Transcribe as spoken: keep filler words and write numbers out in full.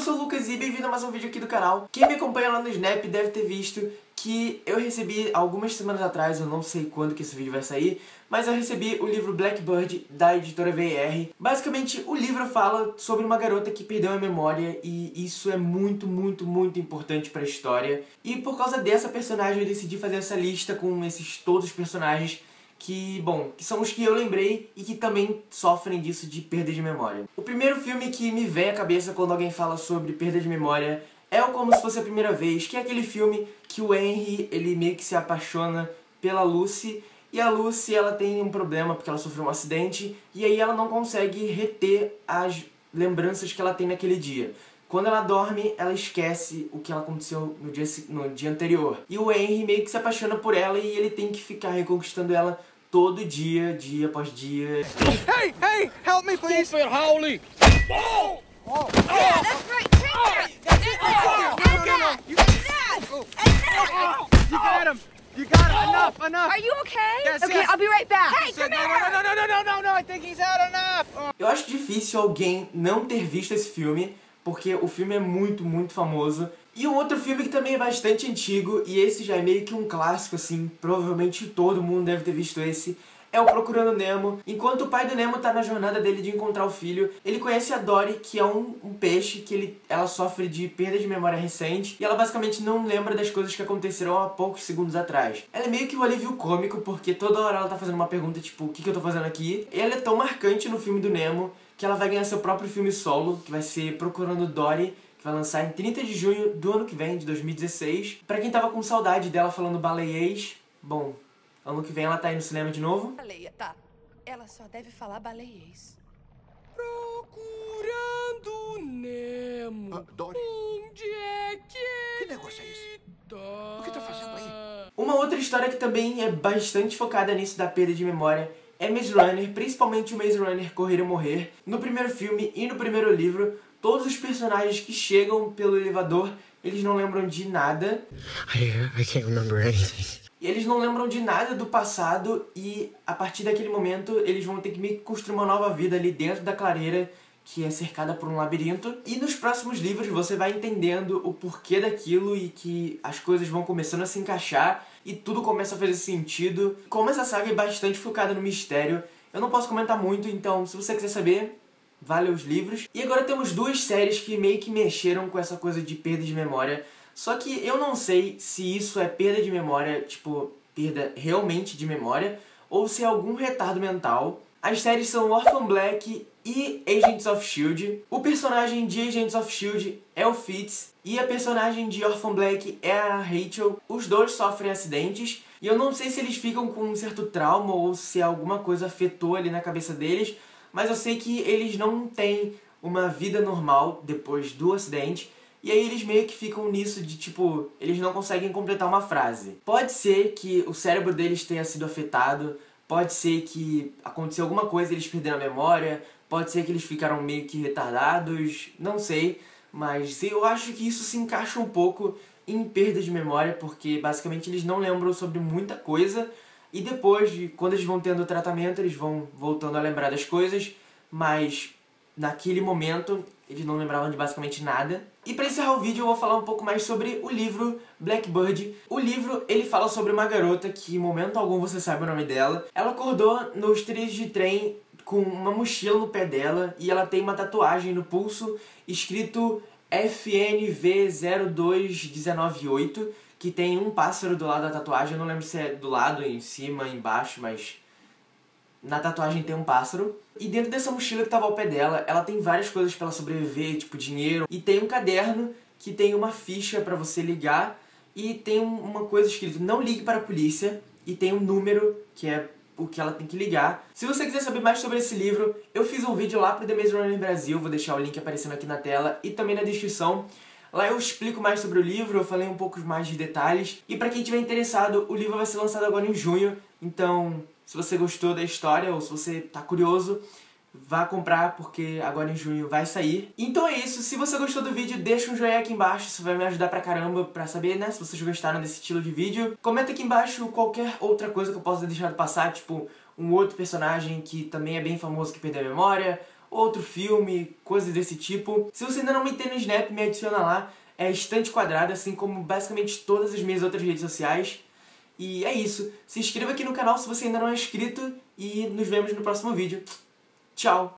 sou o Lucas e bem-vindo a mais um vídeo aqui do canal. Quem me acompanha lá no Snap deve ter visto que eu recebi algumas semanas atrás, eu não sei quando que esse vídeo vai sair, mas eu recebi o livro Blackbird da editora V R. Basicamente, o livro fala sobre uma garota que perdeu a memória e isso é muito, muito, muito importante pra história. E por causa dessa personagem eu decidi fazer essa lista com esses todos os personagens que, bom, que são os que eu lembrei e que também sofrem disso de perda de memória. O primeiro filme que me vem à cabeça quando alguém fala sobre perda de memória é o Como Se Fosse a Primeira Vez, que é aquele filme que o Henry, ele meio que se apaixona pela Lucy, e a Lucy, ela tem um problema porque ela sofreu um acidente, e aí ela não consegue reter as lembranças que ela tem naquele dia. Quando ela dorme, ela esquece o que aconteceu no dia, no dia anterior. E o Henry meio que se apaixona por ela e ele tem que ficar reconquistando ela todo dia, dia após dia. Hey, hey, help me please! Stop it, Howley! Whoa! Oh. Yeah, that's right, take that! That's it, Oh, and no, no, no, that, you- and that, and that! You got him! You got him! Enough, enough! Are you okay? Yes, Okay, yes. I'll be right back. Hey, So- come no, here! no, no, no, no, no, no, no, I think he's had enough! Oh. Eu acho difícil alguém não ter visto esse filme, porque o filme é muito, muito famoso. E um outro filme que também é bastante antigo, e esse já é meio que um clássico, assim, provavelmente todo mundo deve ter visto esse, é o Procurando Nemo. Enquanto o pai do Nemo tá na jornada dele de encontrar o filho, ele conhece a Dory, que é um, um peixe que ele, ela sofre de perda de memória recente, e ela basicamente não lembra das coisas que aconteceram há poucos segundos atrás. Ela é meio que um alívio cômico, porque toda hora ela tá fazendo uma pergunta, tipo, o que, que eu tô fazendo aqui? E ela é tão marcante no filme do Nemo, que ela vai ganhar seu próprio filme solo, que vai ser Procurando Dory, que vai lançar em trinta de junho do ano que vem, de dois mil e dezesseis. Pra quem tava com saudade dela falando baleiês, bom, ano que vem ela tá aí no cinema de novo. Baleia, tá. Ela só deve falar baleiês. Procurando Nemo. Ah, Dory, Onde é que que negócio é esse? tá? O que tá fazendo aí? Uma outra história que também é bastante focada nisso da perda de memória é Maze Runner, principalmente o Maze Runner Correr ou Morrer. No primeiro filme e no primeiro livro, todos os personagens que chegam pelo elevador, eles não lembram de nada. I, I can't remember anything. E eles não lembram de nada do passado e, a partir daquele momento, eles vão ter que meio que construir uma nova vida ali dentro da clareira, que é cercada por um labirinto. E nos próximos livros você vai entendendo o porquê daquilo e que as coisas vão começando a se encaixar e tudo começa a fazer sentido. Como essa saga é bastante focada no mistério, eu não posso comentar muito, então se você quiser saber, vá ler os livros. E agora temos duas séries que meio que mexeram com essa coisa de perda de memória. Só que eu não sei se isso é perda de memória, tipo, perda realmente de memória, ou se é algum retardo mental. As séries são Orphan Black e Agents of Shield. O personagem de Agents of Shield é o Fitz e a personagem de Orphan Black é a Rachel. Os dois sofrem acidentes e eu não sei se eles ficam com um certo trauma ou se alguma coisa afetou ali na cabeça deles, mas eu sei que eles não têm uma vida normal depois do acidente. E aí eles meio que ficam nisso de, tipo, eles não conseguem completar uma frase. Pode ser que o cérebro deles tenha sido afetado, pode ser que aconteceu alguma coisa e eles perderam a memória, pode ser que eles ficaram meio que retardados, não sei. Mas eu acho que isso se encaixa um pouco em perda de memória, porque basicamente eles não lembram sobre muita coisa. E depois, quando eles vão tendo o tratamento, eles vão voltando a lembrar das coisas, mas naquele momento eles não lembravam de basicamente nada. E pra encerrar o vídeo eu vou falar um pouco mais sobre o livro Blackbird. O livro, ele fala sobre uma garota que em momento algum você sabe o nome dela. Ela acordou nos trilhos de trem com uma mochila no pé dela e ela tem uma tatuagem no pulso escrito F N V zero dois um nove oito, que tem um pássaro do lado da tatuagem. Eu não lembro se é do lado, em cima, embaixo, mas na tatuagem tem um pássaro. E dentro dessa mochila que tava ao pé dela, ela tem várias coisas pra ela sobreviver, tipo dinheiro. E tem um caderno que tem uma ficha pra você ligar. E tem uma coisa escrita, não ligue para a polícia. E tem um número que é o que ela tem que ligar. Se você quiser saber mais sobre esse livro, eu fiz um vídeo lá pro The Maze Runner Brasil. Vou deixar o link aparecendo aqui na tela e também na descrição. Lá eu explico mais sobre o livro, eu falei um pouco mais de detalhes. E pra quem tiver interessado, o livro vai ser lançado agora em junho. Então, se você gostou da história ou se você tá curioso, vá comprar, porque agora em junho vai sair. Então é isso, se você gostou do vídeo, deixa um joinha aqui embaixo, isso vai me ajudar pra caramba pra saber, né, se vocês gostaram desse estilo de vídeo. Comenta aqui embaixo qualquer outra coisa que eu possa ter deixado passar, tipo um outro personagem que também é bem famoso que perdeu a memória, outro filme, coisas desse tipo. Se você ainda não me tem no Snap, me adiciona lá. É Estante Quadrada, assim como basicamente todas as minhas outras redes sociais. E é isso. Se inscreva aqui no canal se você ainda não é inscrito e nos vemos no próximo vídeo. Tchau!